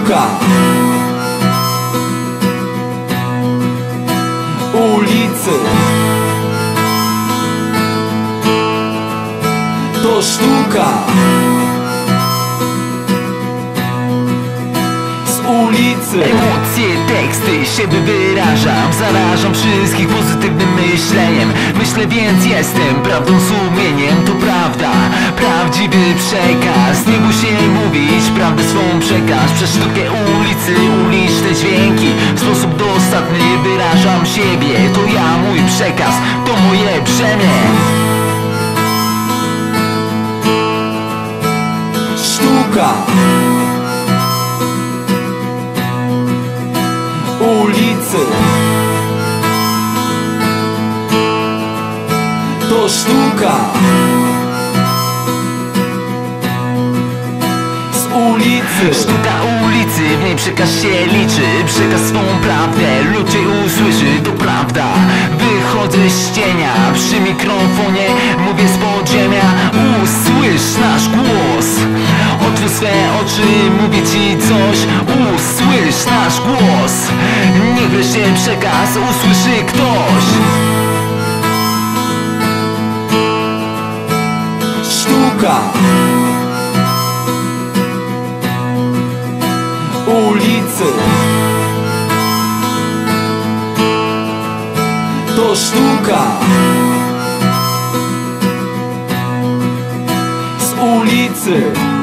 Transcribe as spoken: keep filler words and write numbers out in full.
sztuka. Ulicy to sztuka. Z ulicy emocje, teksty, siebie wyrażam. Zarażam wszystkich pozytywnym myśleniem. Myślę, więc jestem prawdą, sumieniem. To prawda, prawdziwy przekaz. Nie bój się mówić, prawdę swą przekaż. Przez sztukę ulicy, uliczne dźwięki. W sposób dostatni wyrażam siebie. To ja, mój przekaz, to moje brzemię. sztuka. Ulicy to sztuka. Z ulicy sztuka ulicy, w niej przekaz się liczy. Przekaz swą prawdę, ludzie usłyszy, to prawda. Wychodzę z cienia, przy mikrofonie mówię z podziemia. Usłysz nasz głos, otwórz swe oczy, mówię ci coś. Usłysz nasz głos, niech wreszcie przekaz usłyszy ktoś. sztuka. Ulicy to sztuka. Z ulicy